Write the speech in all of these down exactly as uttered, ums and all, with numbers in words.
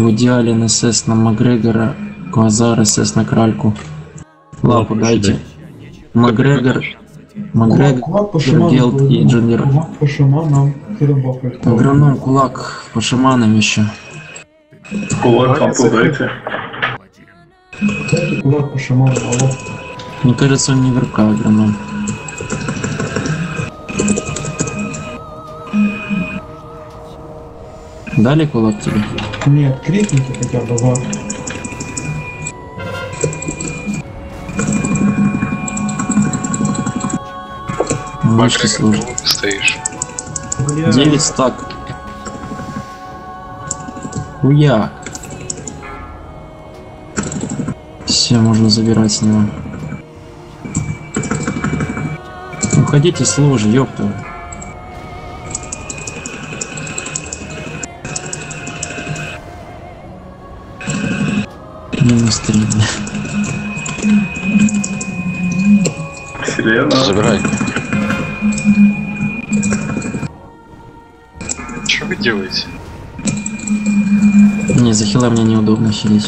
В идеале эн эс эс на Макгрегора, Квазар, эс эс на Кральку. Лапу дайте. Макгрегор, Макгрегор, Гелд и Джуниор. Кулак по шаманам. Агроном, кулак по шаманам еще. Кулак ханту дайте. Дайте кулак по шаманам, алло. Мне кажется, он не верка, агроном. Дали кулак тебе? Нет, крикните хотя бы, ва. Вышли службы. Стоишь. девять стак. Уя. Все, можно забирать с него. Уходите с ложи, ёпта. Минус три. Селена. Забирай. Что вы делаете? Не, за хила мне неудобно хилить.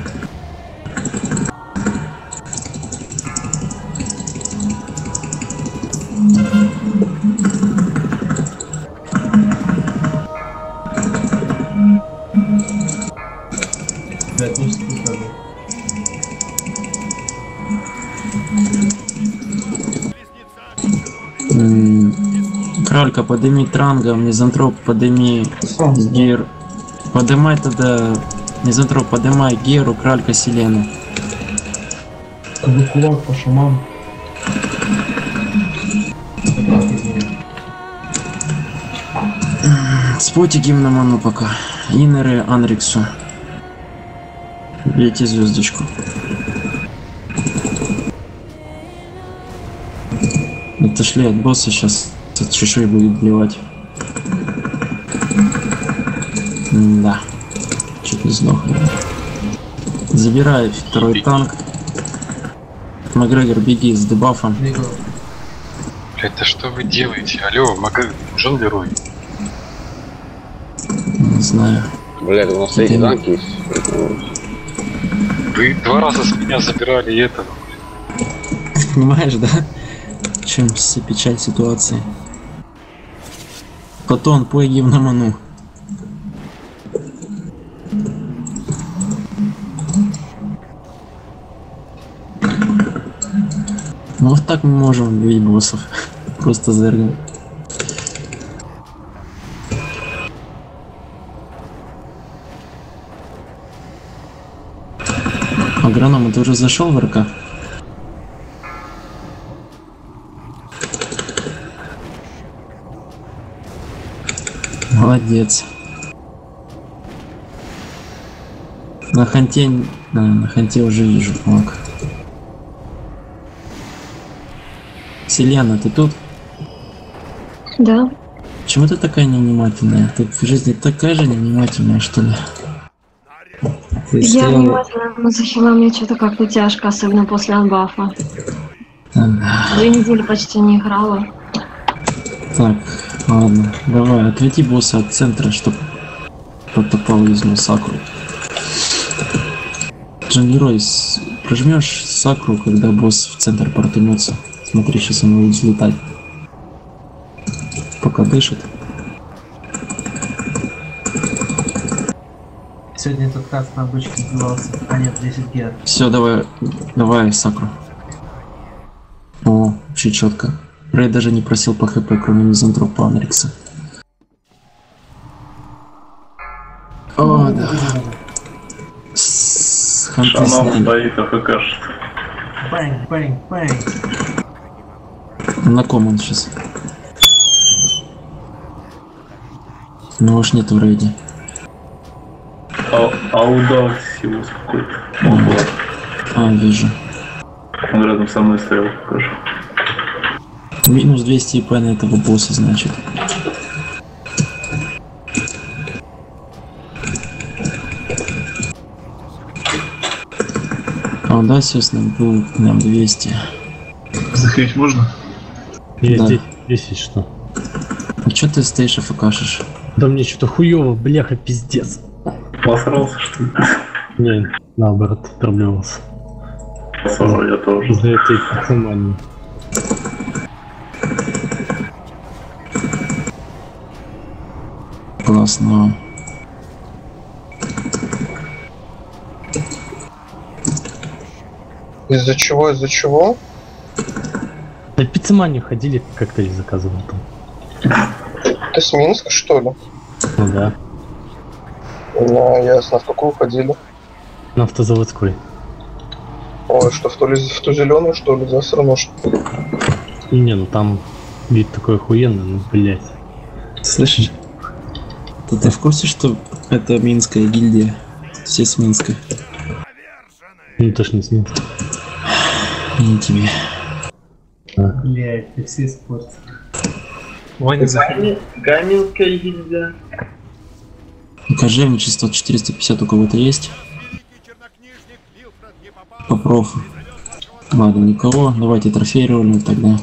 Кралька, подними транга, мизантроп, подними гер. Поднимай тогда, мизантроп, поднимай геру, кралька, селену. Как бы кулак по шаману. Спотик им на ману пока. Инеры Анриксу. Бейте звездочку. Отошли от босса, сейчас от чешуи будет блевать. Да. Чуть не сдох. Забирай второй танк. Макгрегор, беги с дебафом. Это что вы делаете? Алло, Макгрегор, жил герой? Не знаю. Блядь, у нас третий танк есть. Вы два раза с меня забирали этого. Понимаешь, да? В чем вся печаль ситуации? Потом поеги на ману. Ну вот так мы можем убить боссов. Просто зергаем. Агроном, ты уже зашел в РК? Молодец. На ханте, на, на ханте уже вижу флаг. Селена, ты тут? Да. Почему ты такая невнимательная? Ты в жизни такая же невнимательная, что ли? Ты Я стояла... внимательно, но за хила мне что-то как-то тяжко, особенно после анбафа. Ага. Две недели почти не играла. Так, ладно, давай, отведи босса от центра, чтобы потопал из него сакру. Джангерой, прожмешь сакру, когда босс в центр портанется. Смотри, сейчас он будет взлетать. Пока дышит. Сегодня этот каст на бычке сбивался. А нет, десять гер. Все, давай, давай сакру. О, вообще четко. Рэй даже не просил по хп, кроме мизантропа Анрикса. О, да. С ханты Шаман сняли. стоит, АФКшит. Бэнг, бэнг, бэнг. На ком он сейчас? Ну уж нет в рейде. А, аудакс его какой-то. Он был. А, вижу. Он рядом со мной стоял, покажу. Минус двести ИП на этого босса, значит. А, да, естественно, был нам двести. Заходить можно? Есть, Да. здесь, здесь есть что. А чё ты стоишь АФКшишь? Да мне что-то хуёво, бляха, пиздец. Посрался, что ли? Не, наоборот, травмировался. Посрал, я тоже. Из-за этой пацанмании. Классно. Из-за чего, из-за чего? Да пиццеманию ходили, коктейль заказывал там. Ты с Минска, что ли? Ну да, Ну, ясно. В какую ходили? на автозаводской. Ой, что, в ту, ли- в ту зеленую, что ли, засрану, что ли? Не, ну там вид такой охуенный, ну блять. Слышишь? Ты, ты в курсе, что это Минская гильдия? Все с Минска. Ну точно не смех. Не тебе. Блять, ты все испортил. Ваня, заходи. Каменская гильдия. Кожевничество четыреста пятьдесят у кого-то есть? По профу. Ладно, никого. Давайте трофей ролим тогда.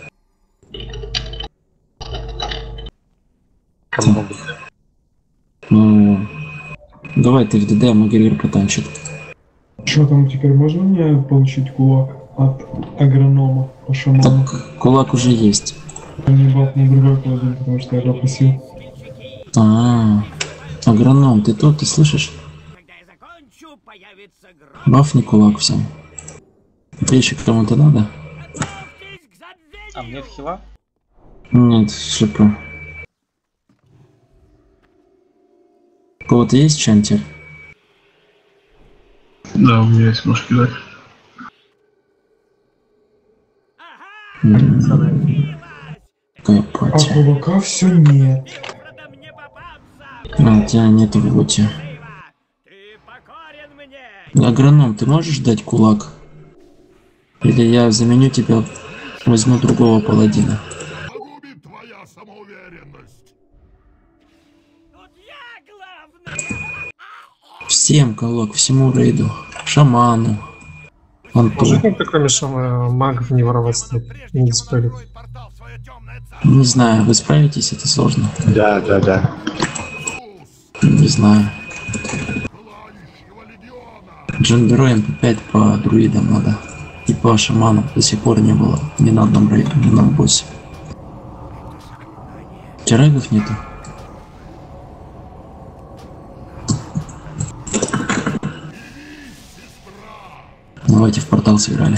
Кому? Ну, давай ты в ДД, а Магрир потанчит. Что там теперь можно мне получить кулак от агронома по шаману? Так, кулак уже есть. Не баф на другой паладин, потому что я попросил. А, агроном, ты тут, ты слышишь? Бафни кулак всем. Вещи кому-то надо? А мне в хила? Нет, шипы. У кого-то есть чантер? Да, у меня есть, можешь кидать. М, Какая А пати. кулака все нет. А, тебя нету в луте. Агроном, ты можешь дать кулак? Или я заменю тебя, возьму другого паладина? Всем кулак, всему рейду. Шаману. Анту. Может никто, кроме шама, магов не воровать стоит? Не диспелит. Не знаю, вы справитесь, это сложно. Да, да, да. Не знаю. Джандеру эм пи пять по друидам надо. И по шаману до сих пор не было. Ни на одном рейде, ни на одном боссе. Чарагов нету. Давайте в портал сыграли.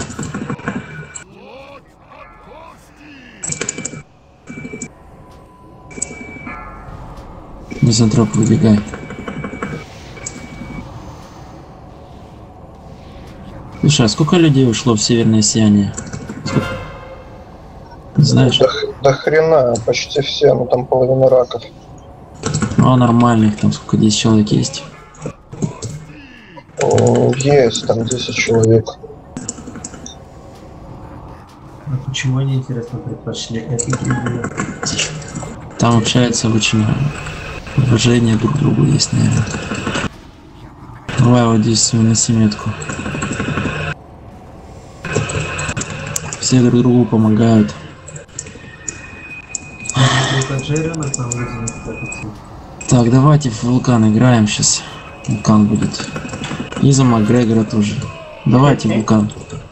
Мизантроп, выбегай. Слушай, а сколько людей ушло в Северное Сияние? Сколько? Знаешь? Да, да хрена, почти все, ну там половина раков. Ну, а нормальных там сколько, десять человек есть? О, есть, там десять человек. А почему они, интересно, предпочли эту гильдию? Там общаются очень уважение друг к другу есть, наверное. Давай вот здесь выноси метку. Все друг другу помогают. Это Джерри на самом деле, кстати. Так, давайте в вулкан играем сейчас. Вулкан будет. И за Макгрегора тоже. Давайте в вулкан.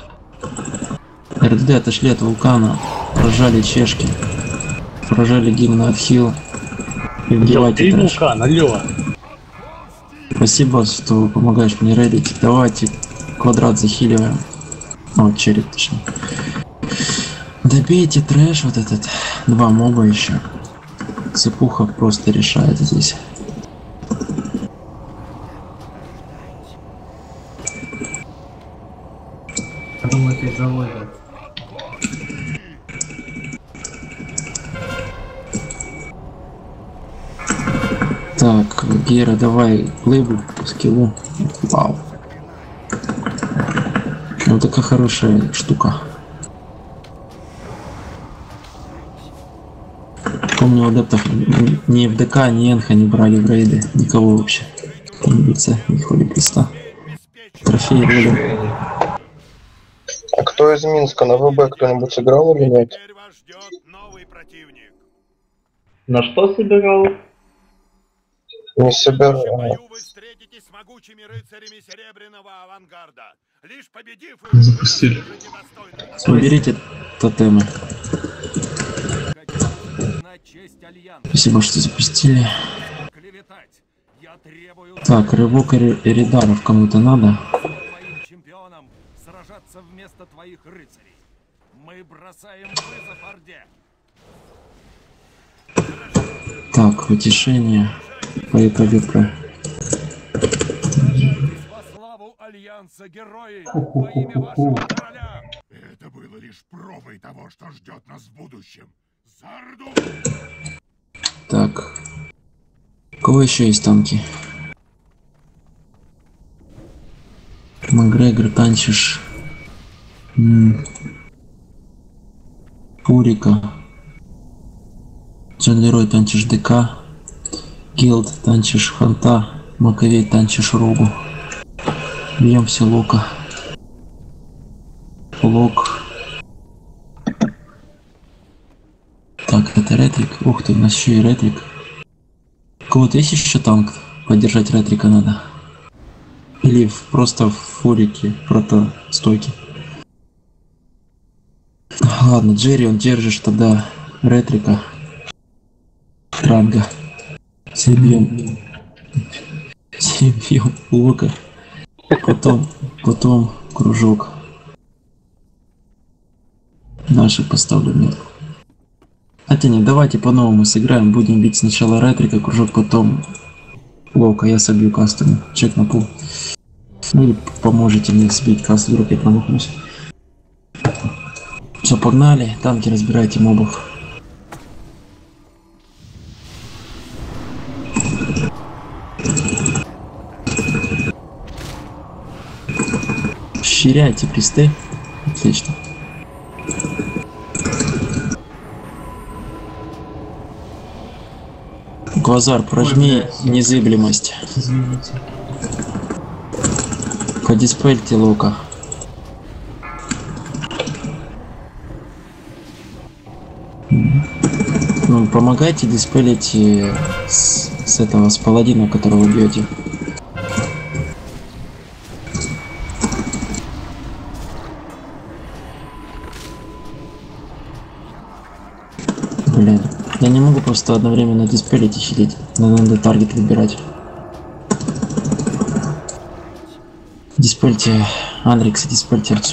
эр дэ дэ отошли от вулкана. Прожали чешки. Прожали гимн от хил. И вбивайте трэш. вулкан, алло. Спасибо, что помогаешь мне рейдить. Давайте квадрат захиливаем. О, череп точнее. Добейте трэш вот этот. Два моба еще. Цепуха просто решает здесь. Думаю, ты заводят. Так, Гера, давай глыбу по скиллу. Вау. Ну такая хорошая штука. Помню, в адептах ни эф дэ ка, ни энха не брали в рейды. Никого вообще. Ни лица, ни холи креста. Трофей роли. А кто из Минска на вэ бэ кто-нибудь играл или нет? На что собирал? Не собирал. могучими рыцарями серебряного авангарда. Лишь победив их, Запустили. Уберите тотемы. Спасибо, что запустили. Я требую Так, рывок Эридаров кому-то надо. твоим чемпионам сражаться вместо твоих рыцарей. Мы бросаем вызов Орде. Так, утешение. Пою про. Во славу Альянса герои во имя вашего короля. Это было лишь пробой того, что ждет нас в будущем. Зарду! Так. У кого еще есть танки? Макгрегор, танчишь. М Пурика. Джон Лерой, танчишь ДК. Гилд, танчишь Ханта. Маковей, танчишь Рогу. Бьем все Лока. Лок. Так, это ретрик. Ух ты, у нас еще и ретрик. У кого-то есть еще танк? Поддержать ретрика надо. Или в, просто в фурике протостойки. Ладно, Джерри, он держишь тогда ретрика. Транга. Себьем. Себьем Лока. Потом, потом кружок. Наши поставлю метку. Хотя нет, давайте по-новому сыграем. Будем бить сначала ретрика, кружок, потом Лока. Я собью кастом. Чек на пул. Ну или поможете мне сбить каст, вдруг я промахнусь. Все, погнали. Танки, разбирайте мобов. Ширяйте присты. Отлично. Квазар, прожми незыблемость. Извините. Подиспельте Лока. Ну, помогайте диспелить с, с этого, с паладина, которого бьете. Блин, я не могу просто одновременно диспелить и хилить. Надо таргет выбирать. Диспельте Андрикса, диспельте Арцу.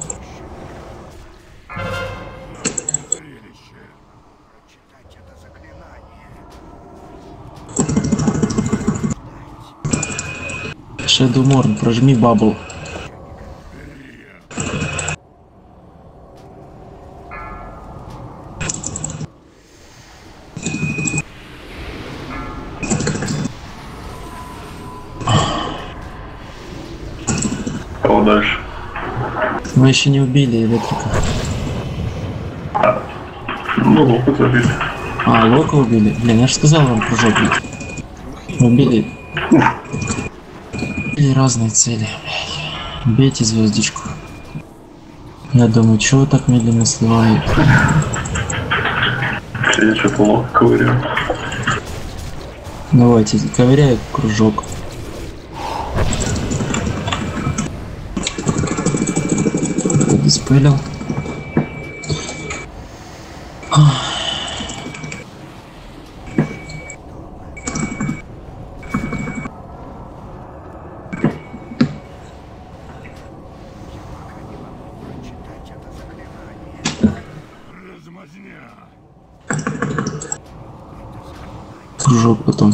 Shadow Morn, прожми бабл. Кого дальше? Мы еще не убили электрика. Ну, Лока забили. А, Лока убили? Блин, я же сказал вам кружок бить. Убили. Или разные цели. Бейте звездочку. Я думаю, чего так медленно сливает? Я что-то Лока ковыряю. Давайте, ковыряю кружок. Диспелил. Кружок потом.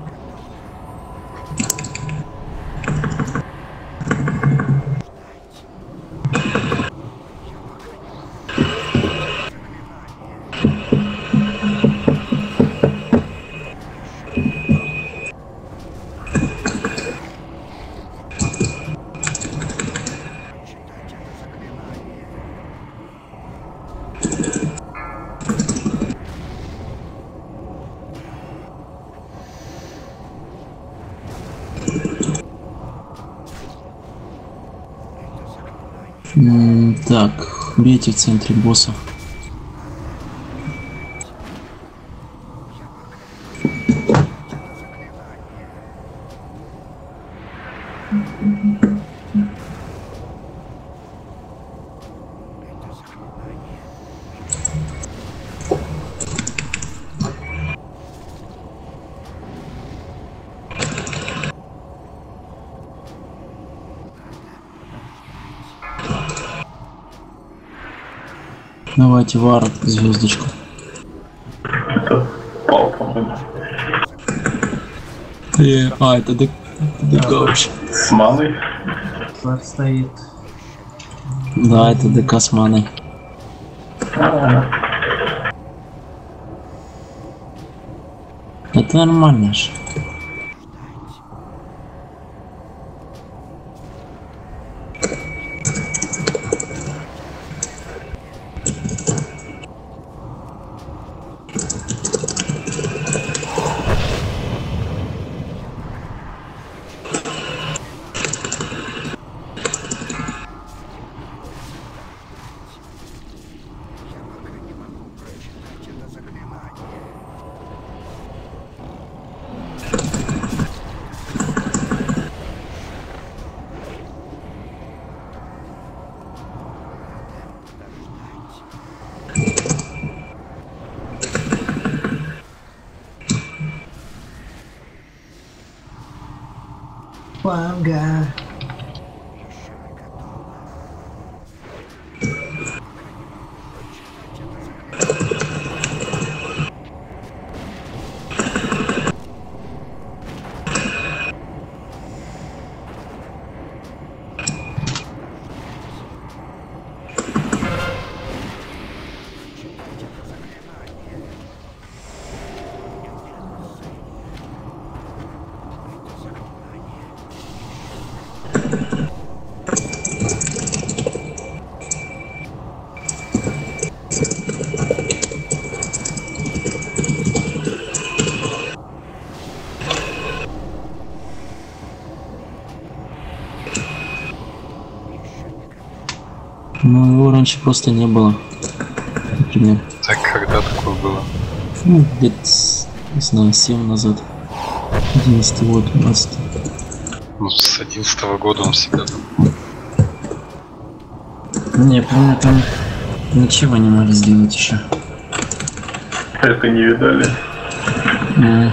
М, Так, бейте в центре босса. Давайте вар звездочку. Это пал, по-моему. Э, а, это ДК вообще. С маной. Флэш стоит. Да, это ДК с маной. Это нормально же. Панга. Ну, его раньше просто не было. Например. Так когда такое было? Ну, лет, не знаю, семь назад. Одиннадцатый год, двенадцатый. Ну, с одиннадцатого года он всегда был. Не, помню, там ничего не могли сделать еще. Это не видали. Mm.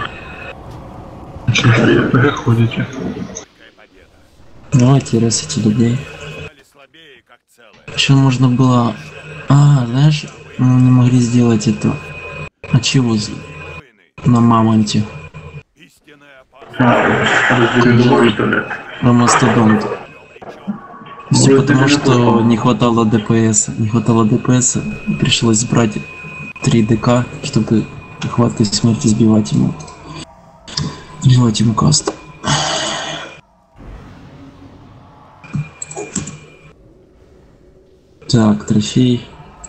Что переходите? Давайте ресайте людей. Еще можно было... А, знаешь, мы не могли сделать это. А чего на мамонте? А, разделили, что ли? Про мастодонт. Все потому, что не хватало ДПС. Не хватало ДПС. Пришлось брать три ДК, чтобы хватать смерти сбивать ему. Сбивать ему каст. Так, трофей.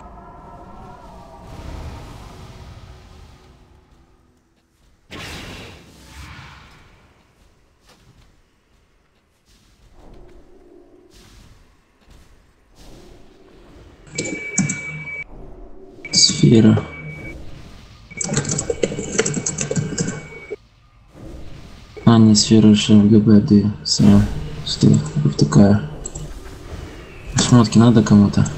Сфера. А, не сфера, что в ГБД. Сам. Что вот такая. Шмотки надо кому-то.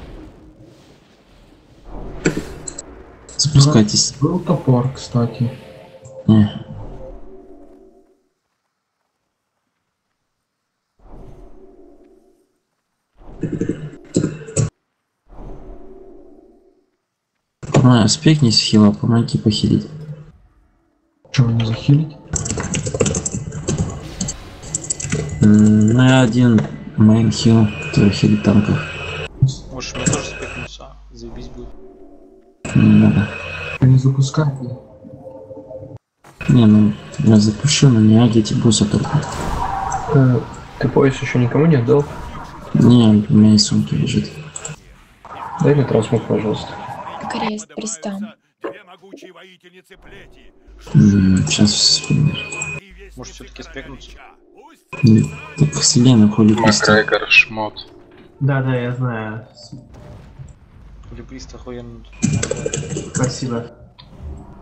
Спускайтесь. Был топор, кстати. Не. А, спекнись в хила, помоги похилить. Чего не захилить? Ну я один мейн хил, который хилит танков. Можешь мне тоже спекнуться, заебись будет. Не надо. Не запускай. Не, ну я запущу, но не агите босса только. Э, ты пояс еще никому не отдал? Не, у меня из сумки лежит. Дай мне трансмут, пожалуйста. Крест пристан. Сейчас вспомню. Может все-таки спекнуться? Нет, так Селена хули пристан. Макгрегор, шмот. Да, да, я знаю. Липрист охуенно. Спасибо.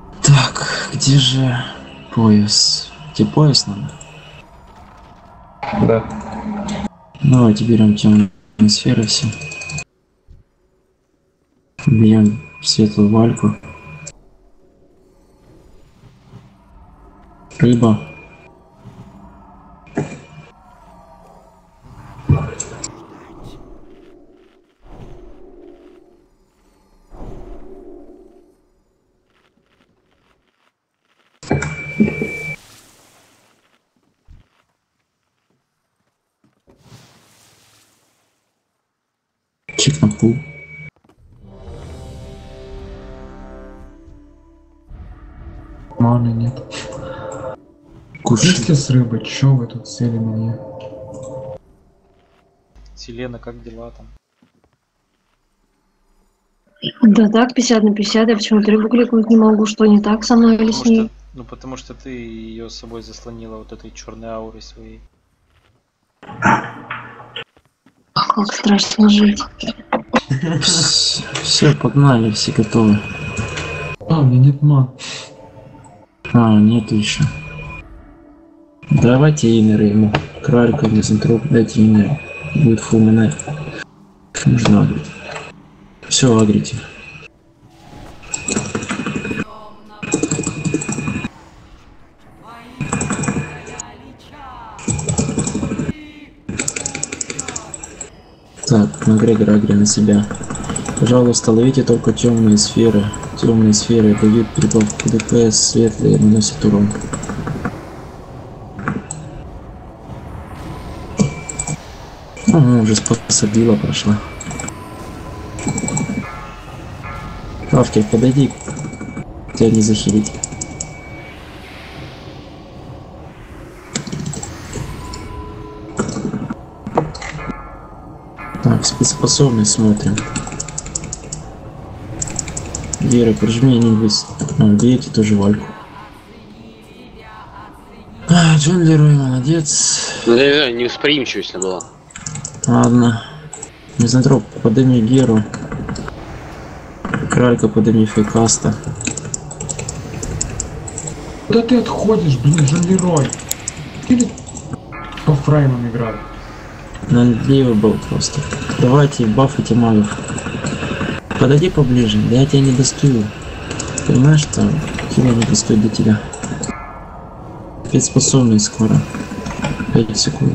Так, где же пояс? Где пояс надо? Да. Давайте берем темные сферы все. Бьем светлую вальку. Рыба. Чек на пул. Маны нет. Кушайте с рыбы, чё вы тут сели меня? Селена, как дела там? Да так, пятьдесят на пятьдесят, я почему-то рыбу кликнуть не могу, что не так со мной или Потому с ней? что, ну потому что ты ее с собой заслонила вот этой черной аурой своей. Ах, как страшно жить. Все, погнали, все готовы. А, у меня нет ман. А, нету еще. Давайте инеры ему. Кралька, мизантроп, дайте инеры. Будет фул мена. Нужно агрить. Все, агрите. Так, Макгрегор агри на себя. Пожалуйста, ловите только темные сферы. Темные сферы дают прибавку ДПС, светлые наносят урон. Ага, уже посадила, прошла. Авкер, подойди. Тебя не захилить. Так, спецспособность смотрим. Вера, прижми ниндвис. А, бейте тоже вальку. А, Джон Лерой, молодец. Ну, да, невосприимчивость была. Ладно. Мизантроп, подыми Геру. Кралька, подыми Фейкаста. Куда ты отходишь, блин, Джон Лерой? Или по фреймам играть? Налево был просто. Давайте бафайте магов. Подойди поближе, да я тебя не достаю. Понимаешь, что хила не достает до тебя. Спецспособность скоро. пять секунд.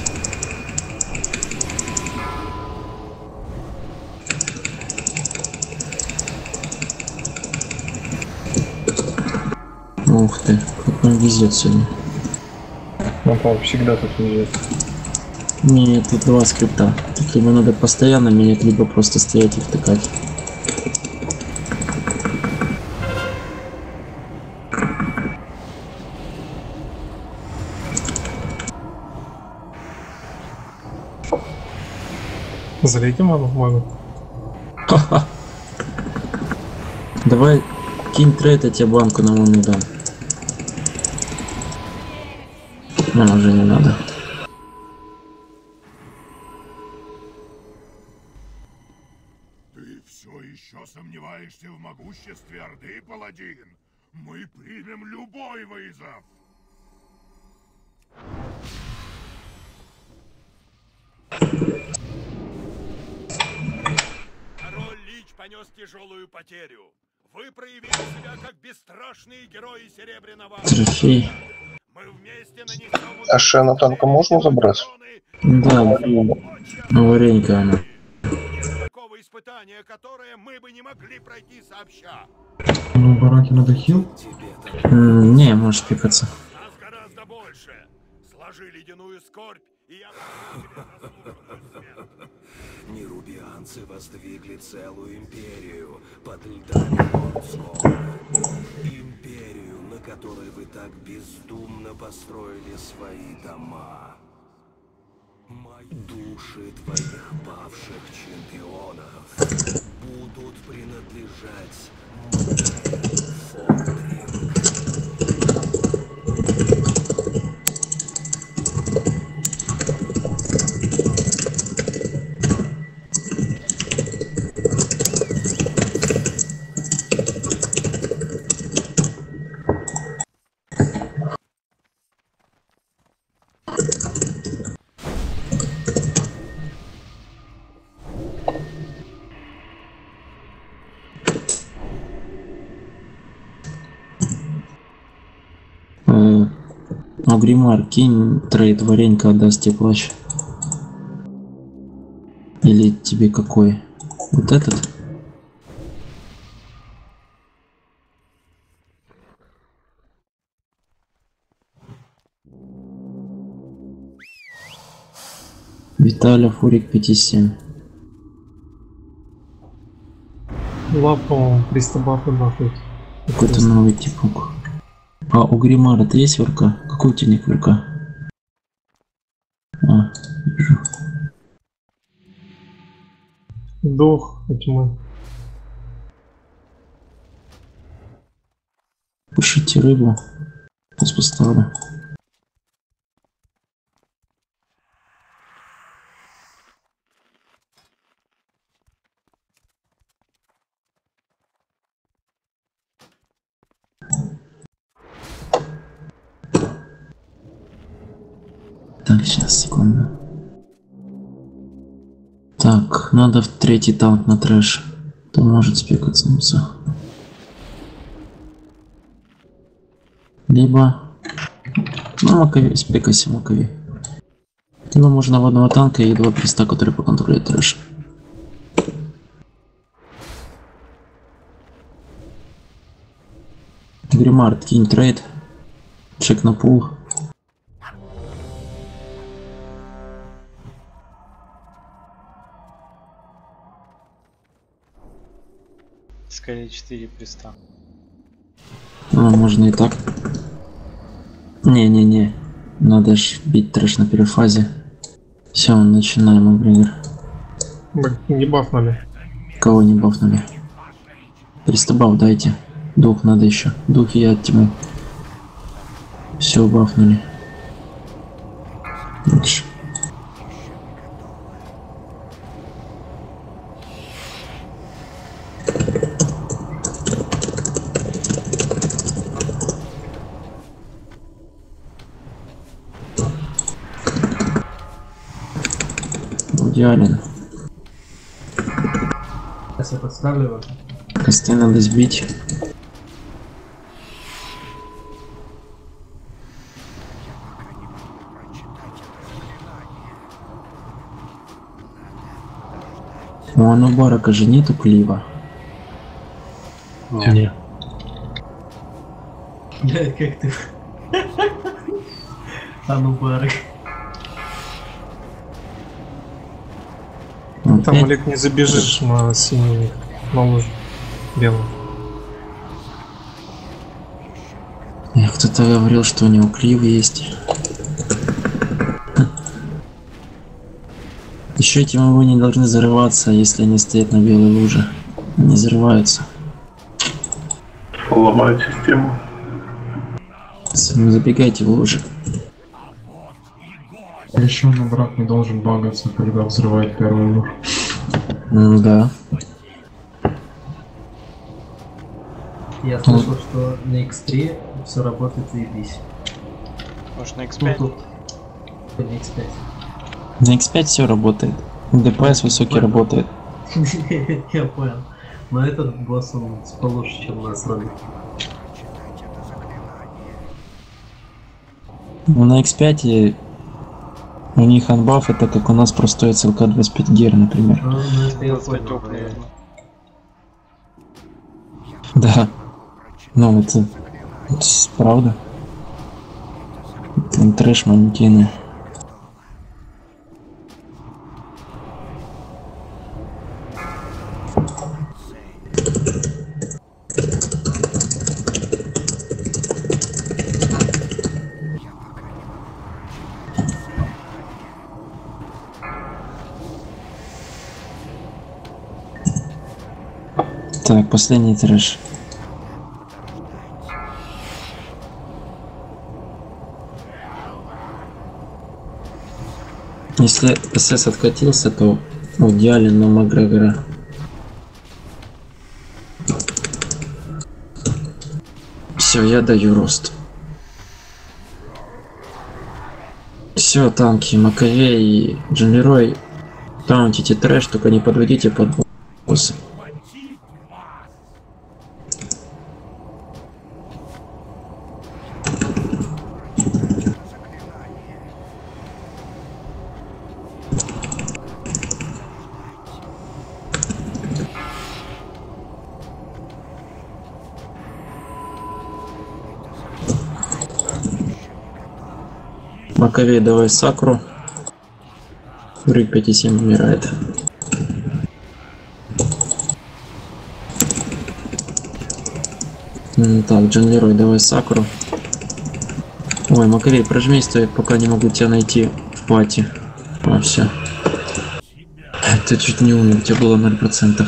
Ух ты, как нам везет сегодня. Нам, по-моему, всегда так везет. Нет, тут два скрипта. Тут либо надо постоянно менять, либо просто стоять и втыкать. Залейте ману в ману. Давай кинь трейд, я тебе банку на ману дам. Нам уже не надо. Ты все еще сомневаешься в могуществе Орды, паладин? Мы примем любой вызов. Король Лич понес тяжелую потерю. Вы проявили себя как бесстрашные герои Серебряного. Трофей. Мы вместе нанесем... А Шена танка можно забрать? Да, варенька она. Такого испытания, которое мы бы не могли пройти сообща. Ну, бараки надо хил? М, Не, можешь пикаться. Нас гораздо больше. Сложи ледяную скорбь, и я Нерубианцы воздвигли целую империю под льдами Мордского. Империю, на которой вы так бездумно построили свои дома. Мои души твоих павших чемпионов будут принадлежать мне, Фолдринг. Ну, Гримар, кинь трейд, Варенька отдаст тебе плащ. Или тебе какой? Вот этот? Виталя, Фурик пять семь. Лапу пристабафы нахуй. Какой-то новый типок. А у Гримара ты есть ВРК? Какой у тебя ник ВРК? А, вижу. Дух тьмы. Пишите рыбу. Сейчас поставлю. Так, сейчас, секунду. Так, надо в третий танк на трэш. То может спекаться. Либо... Ну, Макови, спекайся, Макови. Ну, можно в одного танка и два приста, которые поконтролируют трэш. Гримард, кинь трейд. Чек на пул. Скорее четыре приста. Ну, можно и так. Не-не-не. Надо ж бить трэш на первой фазе. Все, начинаем, Макгрегор. Не бафнули. Кого не бафнули? Пристабав дайте. Дух надо еще. Дух и от тьмы. Все бафнули. Лучше. Идеален. Сейчас я подставлю его. Косты надо сбить. У Анубарака же нету клива. Не. Блядь, как ты... Анубарак. Там, Олег, не забежишь на синий, на лужу белую. Кто-то говорил, что у него клив есть. Еще эти мобы не должны взрываться, если они стоят на белой луже. Они взрываются. Ломают систему. Забегайте в лужи. Еще на враг не должен багаться, когда взрывает первый луж. Ну да. Я слышал, что на икс три все работает заебись. Может на икс пять? Ну, тут... На икс пять. На икс пять все работает. ДПС высокий Понял. работает. Я понял. Но этот босс он получше, чем у нас робит. Ну, на икс пять и у них анбаф, это как у нас простой ЦЛК двадцать пять гер, например. Ну, ну, это я двадцать пять понял, оп, да. наверное. Да. Ну, это... это с- правда. Там трэш монетины. Так, последний трэш. Если СС откатился, то в идеале на Макгрегора. Все, я даю рост. Все, танки, Маковей и Джамирой. Таунтите трэш, только не подводите под босса. Маковей, давай сакру. Рык пять и семь умирает. М, Так, Джан Лерой, давай сакру. Ой, Маковей, прожмись, то я пока не могу тебя найти в пати. А, все. Ты чуть не умер, у тебя было ноль процентов.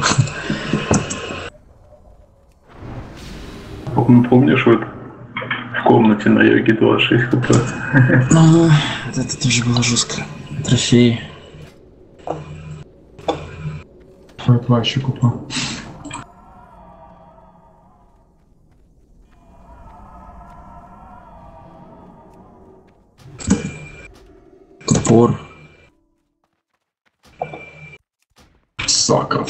Помнишь, вот в комнате на йоге двадцать шесть хп? Ну, это тоже было жестко. Трофей. Твой плащ купил. Топор. Саков.